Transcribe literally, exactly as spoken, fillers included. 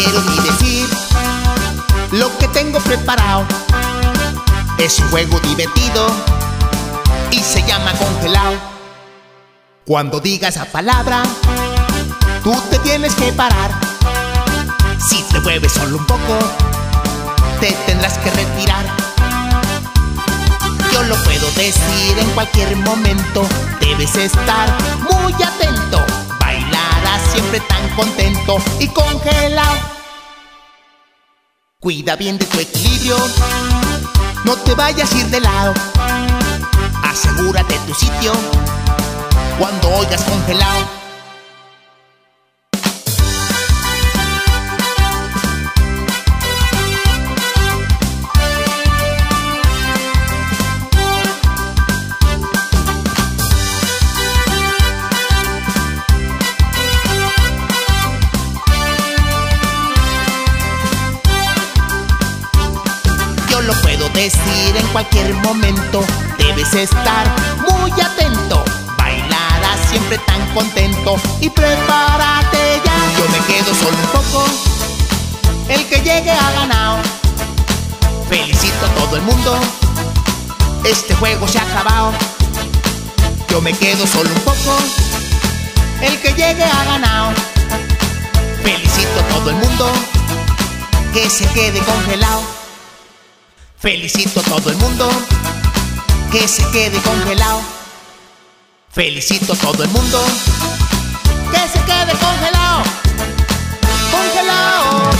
quiero ni decir lo que tengo preparado. Es un juego divertido y se llama congelado. Cuando digas la palabra, tú te tienes que parar. Si te mueves solo un poco, te tendrás que retirar. Yo lo puedo decir en cualquier momento. Debes estar muy atento. Bailarás siempre tan contento y congelado. Cuida bien de tu equilibrio, no te vayas a ir de lado. Asegúrate tu sitio cuando oigas congelado. Yo lo puedo decir en cualquier momento. Debes estar muy atento. Bailarás siempre tan contento y prepárate ya. Yo me quedo solo un poco, el que llegue ha ganado. Felicito a todo el mundo, este juego se ha acabado. Yo me quedo solo un poco, el que llegue ha ganado. Felicito a todo el mundo, que se quede congelado. Felicito a todo el mundo, que se quede congelado. Felicito a todo el mundo, que se quede congelado. Congelado.